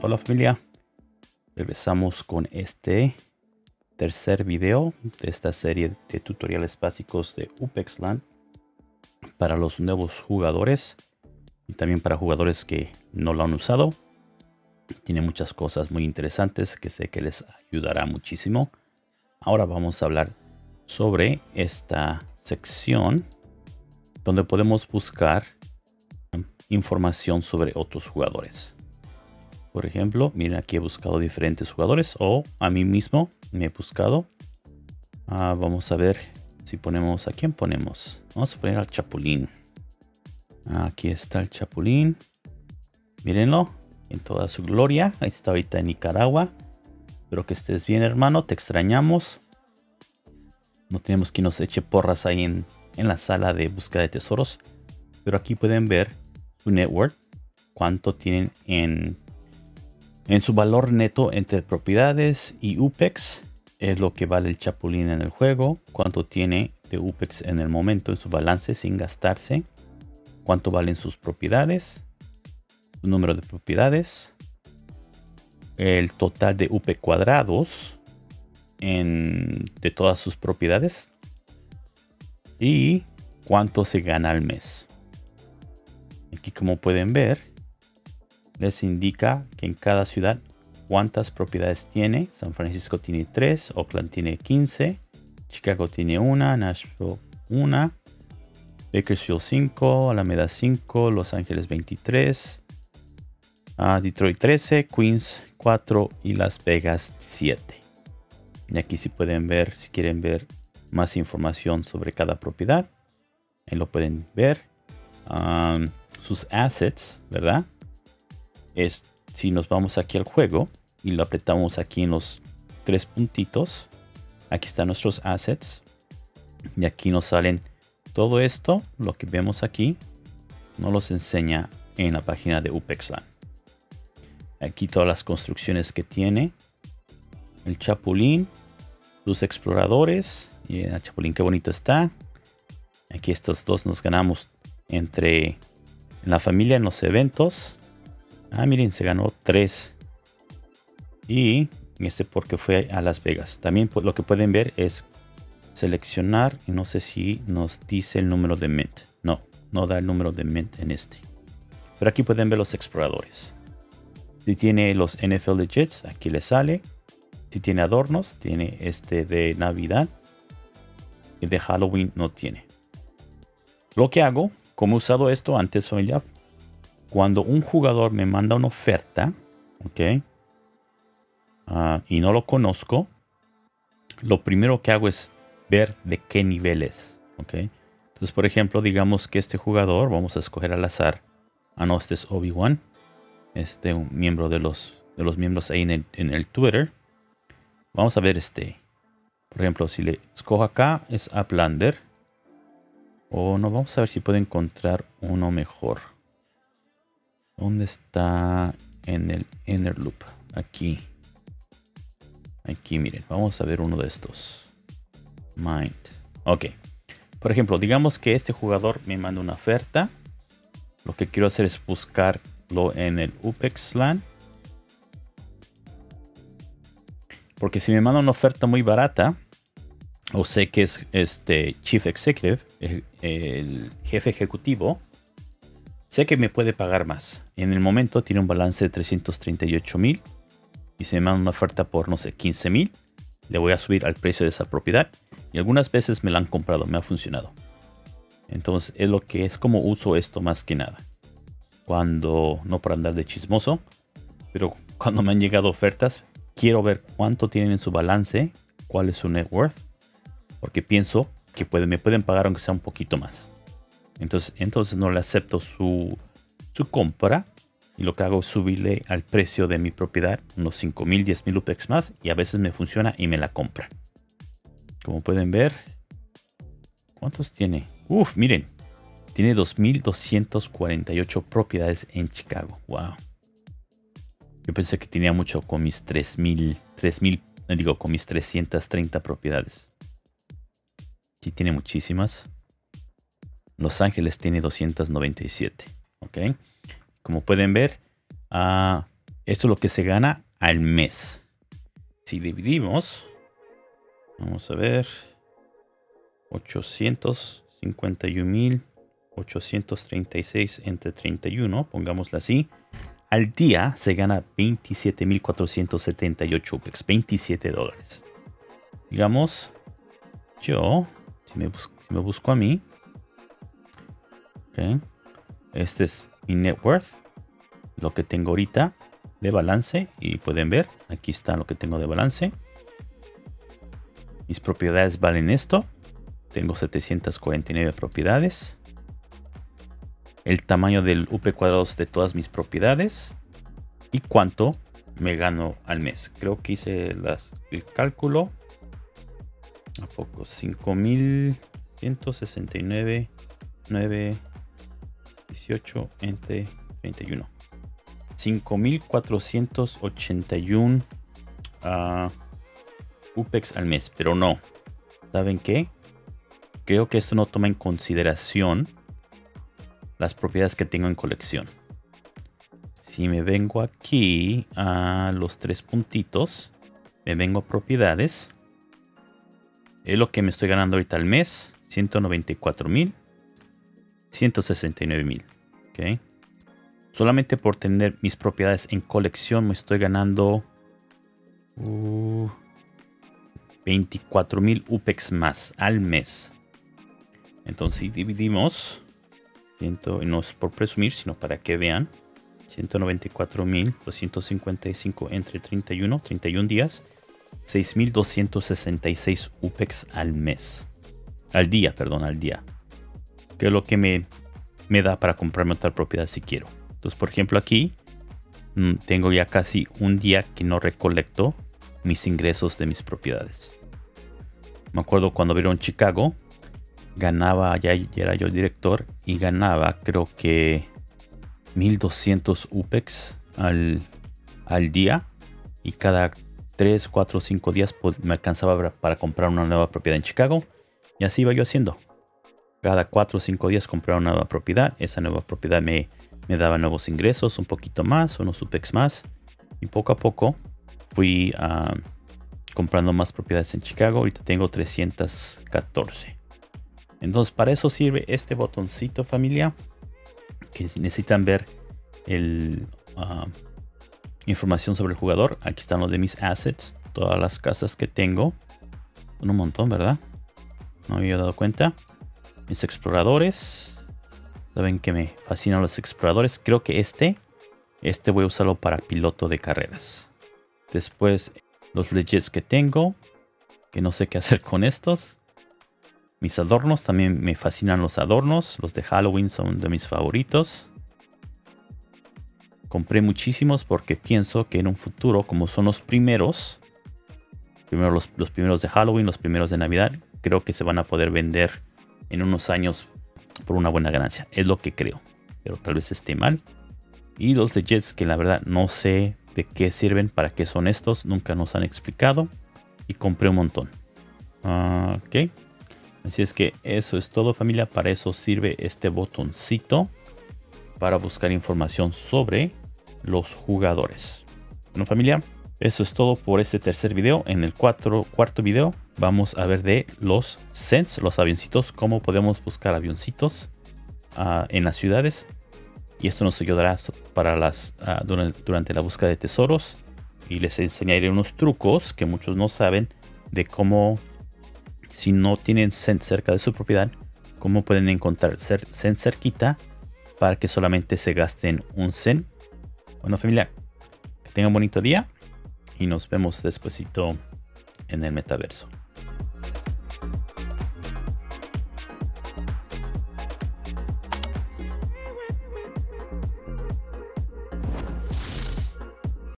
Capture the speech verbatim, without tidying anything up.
Hola familia, regresamos con este tercer video de esta serie de tutoriales básicos de UPEXLAN para los nuevos jugadores y también para jugadores que no lo han usado. Tiene muchas cosas muy interesantes que sé que les ayudará muchísimo. Ahora vamos a hablar sobre esta sección donde podemos buscar información sobre otros jugadores. Por ejemplo, miren, aquí he buscado diferentes jugadores o a mí mismo me he buscado. Ah, vamos a ver si ponemos, ¿a quién ponemos? Vamos a poner al Chapulín. Aquí está el Chapulín. Mírenlo en toda su gloria. Ahí está ahorita en Nicaragua. Espero que estés bien, hermano. Te extrañamos. No tenemos que nos eche porras ahí en, en la sala de búsqueda de tesoros. Pero aquí pueden ver su network. Cuánto tienen en... En su valor neto entre propiedades y UPEX es lo que vale el Chapulín en el juego. Cuánto tiene de UPEX en el momento en su balance sin gastarse. Cuánto valen sus propiedades. Su número de propiedades. El total de U P cuadrados en, de todas sus propiedades. Y cuánto se gana al mes. Aquí, como pueden ver, les indica que en cada ciudad cuántas propiedades tiene. San Francisco tiene tres, Oakland tiene quince, Chicago tiene una, Nashville una, Bakersfield cinco, Alameda cinco, Los Ángeles veintitrés, uh, Detroit trece, Queens cuatro y Las Vegas siete. Y aquí sí pueden ver, si quieren ver más información sobre cada propiedad, ahí lo pueden ver. Um, sus assets, ¿verdad? Es si nos vamos aquí al juego y lo apretamos aquí en los tres puntitos. Aquí están nuestros assets. Y aquí nos salen todo esto, lo que vemos aquí, nos los enseña en la página de UPEXLAN. Aquí todas las construcciones que tiene. El Chapulín, sus exploradores. Y el Chapulín, qué bonito está. Aquí estos dos nos ganamos entre en la familia, en los eventos. Ah, miren, se ganó tres. Y este porque fue a Las Vegas. También pues, lo que pueden ver es seleccionar. Y no sé si nos dice el número de mint. No, no da el número de mint en este. Pero aquí pueden ver los exploradores. Si tiene los N F L Legits, aquí le sale. Si tiene adornos, tiene este de Navidad. Y de Halloween no tiene. Lo que hago, como he usado esto antes, familia. Cuando un jugador me manda una oferta, ok, uh, y no lo conozco, lo primero que hago es ver de qué nivel es, ok. Entonces, por ejemplo, digamos que este jugador, vamos a escoger al azar, ah, no, este es Obi-Wan, este un miembro de los, de los miembros ahí en el, en el Twitter. Vamos a ver este, por ejemplo, si le escojo acá, es Uplander, o no, vamos a ver si puedo encontrar uno mejor. ¿Dónde está en el Inner Loop? Aquí. Aquí, miren. Vamos a ver uno de estos. Mind. Ok. Por ejemplo, digamos que este jugador me manda una oferta. Lo que quiero hacer es buscarlo en el UPEXLAN. Porque si me manda una oferta muy barata, o sé que es este Chief Executive, el, el jefe ejecutivo, sé que me puede pagar más. En el momento tiene un balance de trescientos treinta y ocho mil. Y se me manda una oferta por, no sé, quince mil. Le voy a subir al precio de esa propiedad. Y algunas veces me la han comprado, me ha funcionado. Entonces es lo que es como uso esto más que nada. Cuando, no por andar de chismoso, pero cuando me han llegado ofertas, quiero ver cuánto tienen en su balance, cuál es su net worth. Porque pienso que puede, me pueden pagar aunque sea un poquito más. Entonces, entonces no le acepto su, su compra. Y lo que hago es subirle al precio de mi propiedad unos cinco mil, diez mil UPEX más. Y a veces me funciona y me la compra. Como pueden ver. ¿Cuántos tiene? Uf, miren. Tiene dos mil doscientas cuarenta y ocho propiedades en Chicago. Wow. Yo pensé que tenía mucho con mis tres mil, tres mil, digo, con mis trescientas treinta propiedades. Aquí tiene muchísimas. Los Ángeles tiene doscientas noventa y siete. Ok. Como pueden ver, uh, Esto es lo que se gana al mes. Si dividimos, vamos a ver, ochocientos cincuenta y un mil ochocientos treinta y seis entre treinta y uno, pongámoslo así. Al día se gana veintisiete mil cuatrocientos setenta y ocho U P E X, veintisiete dólares. Digamos, yo, si me, busco, si me busco a mí, okay, este es mi net worth, lo que tengo ahorita de balance, y pueden ver, aquí está lo que tengo de balance. Mis propiedades valen esto, tengo setecientas cuarenta y nueve propiedades. El tamaño del U P cuadrados de todas mis propiedades y cuánto me gano al mes. Creo que hice las, el cálculo. ¿A poco? cinco mil ciento sesenta y nueve, nueve, dieciocho entre treinta y uno. cinco mil cuatrocientos ochenta y uno uh, U P E X al mes. Pero no. ¿Saben qué? Creo que esto no toma en consideración las propiedades que tengo en colección. Si me vengo aquí a los tres puntitos, me vengo a propiedades, es lo que me estoy ganando ahorita al mes, ciento noventa y cuatro mil, ciento sesenta y nueve mil. ¿Okay? Solamente por tener mis propiedades en colección me estoy ganando uh, veinticuatro mil U P E X más al mes. Entonces si dividimos, y no es por presumir, sino para que vean, ciento noventa y cuatro mil doscientos cincuenta y cinco entre treinta y uno, treinta y uno días, seis mil doscientos sesenta y seis U P E X al mes. Al día, perdón, al día. Que es lo que me, me da para comprarme otra propiedad si quiero. Entonces, por ejemplo, aquí mmm, tengo ya casi un día que no recolecto mis ingresos de mis propiedades. Me acuerdo cuando vieron Chicago, ganaba, ya, ya era yo el director, y ganaba creo que mil doscientos U P E X al, al día, y cada tres, cuatro, cinco días pues, me alcanzaba para comprar una nueva propiedad en Chicago, y así iba yo haciendo. Cada cuatro o cinco días compraba una nueva propiedad, esa nueva propiedad me, me daba nuevos ingresos, un poquito más, unos U P E X más, y poco a poco fui uh, comprando más propiedades en Chicago. Ahorita tengo trescientas catorce. Entonces para eso sirve este botoncito, familia, que si necesitan ver el, uh, información sobre el jugador. Aquí están los de mis assets, todas las casas que tengo. Son un montón, ¿verdad? No me había dado cuenta. Mis exploradores. Saben que me fascinan los exploradores. Creo que este, este voy a usarlo para piloto de carreras. Después los legits que tengo, que no sé qué hacer con estos. Mis adornos, también me fascinan los adornos. Los de Halloween son de mis favoritos. Compré muchísimos porque pienso que en un futuro, como son los primeros, primero los, los primeros de Halloween, los primeros de Navidad, creo que se van a poder vender en unos años por una buena ganancia. Es lo que creo, pero tal vez esté mal. Y los legits, que la verdad no sé de qué sirven, para qué son estos, nunca nos han explicado. Y compré un montón. Uh, ok. Así es que eso es todo, familia. Para eso sirve este botoncito, para buscar información sobre los jugadores. Bueno, familia, eso es todo por este tercer video. En el cuatro, cuarto video vamos a ver de los cents, los avioncitos, cómo podemos buscar avioncitos uh, en las ciudades. Y esto nos ayudará para las, uh, durante, durante la búsqueda de tesoros. Y les enseñaré unos trucos que muchos no saben de cómo, si no tienen cents cerca de su propiedad, cómo pueden encontrar cents cerquita para que solamente se gasten un cent. Bueno, familia, que tengan un bonito día y nos vemos despuesito en el metaverso.